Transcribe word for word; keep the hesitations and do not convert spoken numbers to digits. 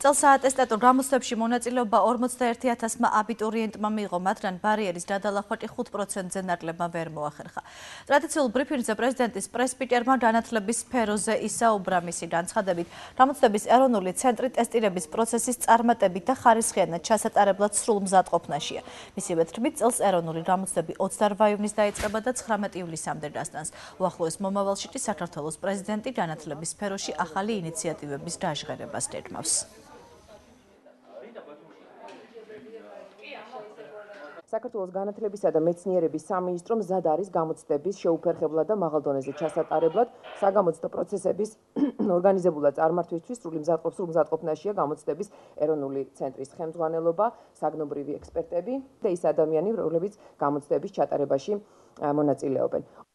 წელს საატესტატო გამოცდებში მონაწილეობა ორმოცდაერთი ათასმა აბიტურიენტმა მიიღო, მათგან ბარიერის გადალახვაკი ხუთ პროცენტზე ნაკლებმა ვერ მოახერხა. ტრადიციულ ბრიფინგზე პრეზიდენტის პრესპიკერმა განათლების სფეროზე ისაუბრა. მისი განცხადებით, გამოცდების ეროვნული ცენტრი ტესტირების პროცესის წარმატებით და ხარისხიანად ჩასატარებლად სრულ მზადყოფნაშია. მისივე თქმით, წელს ეროვნული გამოცდები ოცდაოთხ ივნისს დაიწყება და ცხრამეტ ივლისამდე დასტანს. უახლოეს მომავალში კი საქართველოს პრეზიდენტი განათლების სფეროში ახალი ინიციატივების დაჟღერებას გეგმავს. საქართველოს განათლებისა და მეცნიერების სამინისტრო მზად არის გამოცდების შეუფერხებლად და მაღალ დონეზე ჩასატარებლად. საგამოცდო პროცესების ორგანიზებულად წარმართვისთვის სრული მზადყოფნაშია გამოცდების ეროვნული ცენტრის ხელმძღვანელობა, საგნობრივი ექსპერტები და ის ადამიანები, რომლებიც გამოცდების ჩატარებაში მონაწილეობენ.